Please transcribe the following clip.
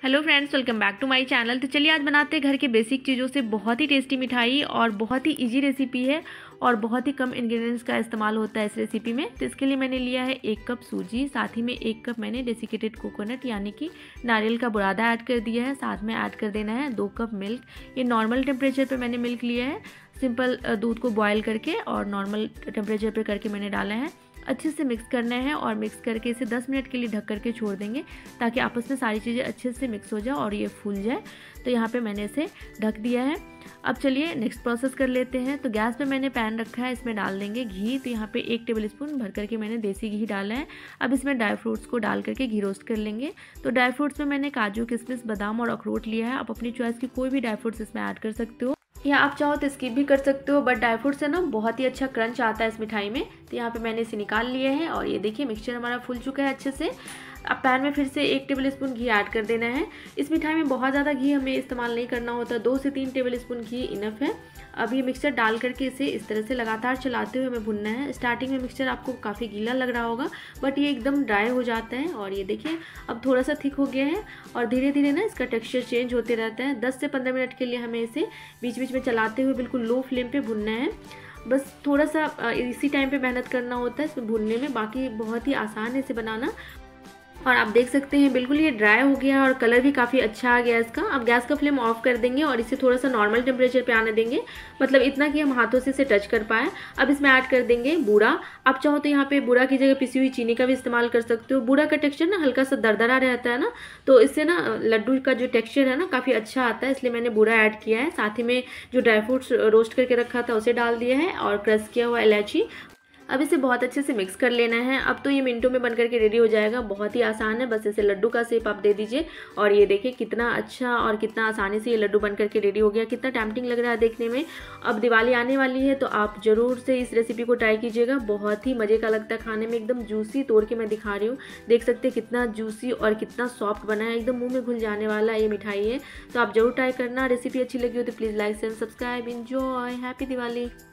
Hello friends, welcome back to my channel. तो चलिए आज बनाते हैं घर के बेसिक चीज़ों से बहुत ही टेस्टी मिठाई और बहुत ही इजी रेसिपी है और बहुत ही कम इंग्रेडिएंट्स का इस्तेमाल होता है इस रेसिपी में। तो इसके लिए मैंने लिया है 1 कप सूजी, साथ ही में 1 कप मैंने डेसिकेटेड कोकोनट यानी कि नारियल का बुरादा ऐड कर दिया है। साथ में ऐड कर देना है 2 कप मिल्क। ये नॉर्मल टेम्परेचर पर मैंने मिल्क लिया है, सिंपल दूध को बॉयल करके और नॉर्मल टेम्परेचर पर करके मैंने डाला है। अच्छे से मिक्स करना है और मिक्स करके इसे 10 मिनट के लिए ढक करके छोड़ देंगे ताकि आपस में सारी चीज़ें अच्छे से मिक्स हो जाए और ये फूल जाए। तो यहाँ पे मैंने इसे ढक दिया है। अब चलिए नेक्स्ट प्रोसेस कर लेते हैं। तो गैस पे मैंने पैन रखा है, इसमें डाल देंगे घी। तो यहाँ पे 1 टेबल स्पून भर करके मैंने देसी घी डाला है। अब इसमें ड्राई फ्रूट्स को डाल करके घी रोस्ट कर लेंगे। तो ड्राई फ्रूट्स में मैंने काजू, किशमिश, बादाम और अखरोट लिया है। आप अपनी चॉइस की कोई भी ड्राई फ्रूट्स इसमें ऐड कर सकते हो या आप चाहो तो स्किप भी कर सकते हो, बट ड्राई फ्रूट से ना बहुत ही अच्छा क्रंच आता है इस मिठाई में। तो यहाँ पे मैंने इसे निकाल लिए हैं और ये देखिए मिक्सचर हमारा फूल चुका है अच्छे से। अब पैन में फिर से 1 टेबल स्पून घी ऐड कर देना है। इस मिठाई में बहुत ज़्यादा घी हमें इस्तेमाल नहीं करना होता, 2 से 3 टेबल स्पून घी इनफ है। अब ये मिक्सचर डाल करके इसे इस तरह से लगातार चलाते हुए हमें भुनना है। स्टार्टिंग में मिक्सचर आपको काफ़ी गीला लग रहा होगा, बट ये एकदम ड्राई हो जाता है और ये देखिए अब थोड़ा सा थिक हो गया है और धीरे धीरे ना इसका टेक्सचर चेंज होते रहता है। 10 से 15 मिनट के लिए हमें इसे बीच बीच में चलाते हुए बिल्कुल लो फ्लेम पे भुनना है। बस थोड़ा सा इसी टाइम पे मेहनत करना होता है इसमें भुनने में, बाकी बहुत ही आसान है इसे बनाना। और आप देख सकते हैं बिल्कुल ये ड्राई हो गया है और कलर भी काफ़ी अच्छा आ गया है इसका। अब गैस का फ्लेम ऑफ कर देंगे और इसे थोड़ा सा नॉर्मल टेम्परेचर पे आने देंगे, मतलब इतना कि हम हाथों से इसे टच कर पाए। अब इसमें ऐड कर देंगे बूरा। आप चाहो तो यहाँ पे बूरा की जगह पिसी हुई चीनी का भी इस्तेमाल कर सकते हो। बूरा का टेक्सचर ना हल्का सा दरदरा रहता है ना, तो इससे ना लड्डू का जो टेक्सचर है ना काफ़ी अच्छा आता है, इसलिए मैंने बूरा ऐड किया है। साथ ही में जो ड्राई फ्रूट्स रोस्ट करके रखा था उसे डाल दिया है और क्रश किया हुआ इलायची। अब इसे बहुत अच्छे से मिक्स कर लेना है। अब तो ये मिनटों में बन करके रेडी हो जाएगा, बहुत ही आसान है। बस इसे लड्डू का शेप आप दे दीजिए और ये देखिए कितना अच्छा और कितना आसानी से ये लड्डू बन करके रेडी हो गया। कितना टेम्पटिंग लग रहा है देखने में। अब दिवाली आने वाली है तो आप ज़रूर से इस रेसिपी को ट्राई कीजिएगा, बहुत ही मज़े का लगता है खाने में। एकदम जूसी तोड़ के मैं दिखा रही हूँ, देख सकते हैं कितना जूसी और कितना सॉफ्ट बना है, एकदम मुँह में घुल जाने वाला ये मिठाई है। तो आप जरूर ट्राई करना। रेसिपी अच्छी लगी हो तो please like and subscribe. Enjoy, happy Diwali.